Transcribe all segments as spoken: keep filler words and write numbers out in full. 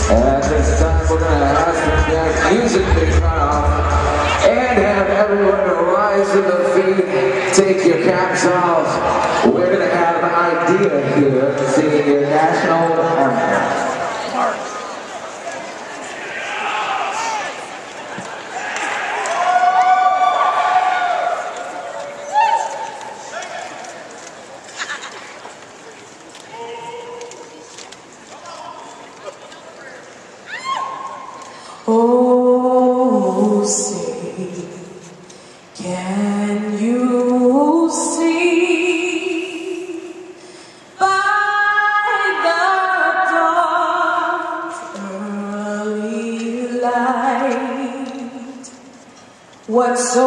At this time, we're going to have some dance music to cut off and have everyone rise to their feet, take your caps off. We're going to have Ideeyah here singing your national anthem. Oh, say, can you see by the dawn's early light what so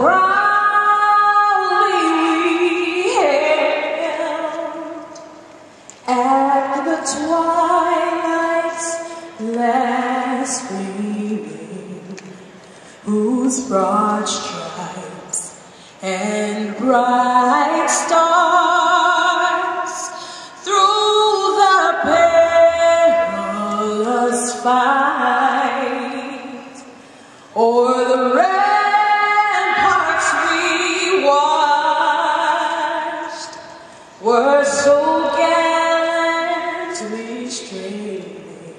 proudly we hailed at the twilight's last gleaming, whose broad stripes and bright stars through the perilous fight o'er the ramparts we watched were so gallantly streaming.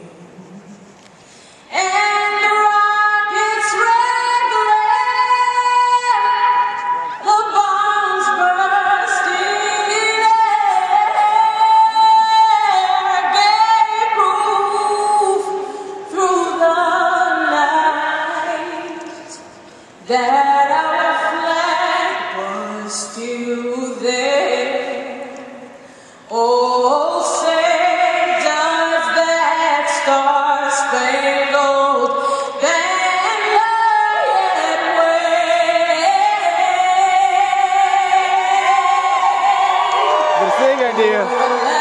That our flag was still there. Oh, say does that star-spangled banner yet wave? Good thing, Ideeyah.